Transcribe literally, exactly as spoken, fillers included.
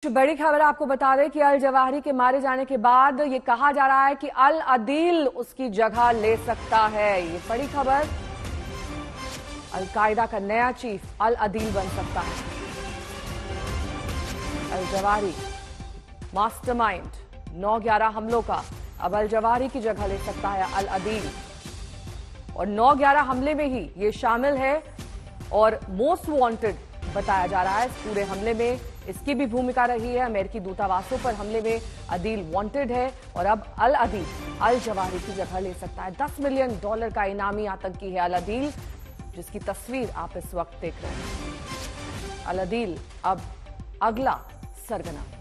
बड़ी खबर आपको बता दें कि अल जवाहिरी के मारे जाने के बाद ये कहा जा रहा है कि अल अदील उसकी जगह ले सकता है। ये बड़ी खबर, अल कायदा का नया चीफ अल अदील बन सकता है। अल जवाहिरी मास्टरमाइंड नौ ग्यारह हमलों का अब अल जवाहिरी की जगह ले सकता है अल अदील, और नौ ग्यारह हमले में ही ये शामिल है और मोस्ट वांटेड बताया जा रहा है। इस पूरे हमले में इसकी भी भूमिका रही है। अमेरिकी दूतावासों पर हमले में अदील वांटेड है और अब अल अदील अल जवाहिरी की जगह ले सकता है। दस मिलियन डॉलर का इनामी आतंकी है अल अदील, जिसकी तस्वीर आप इस वक्त देख रहे हैं। अल अदील अब अगला सरगना।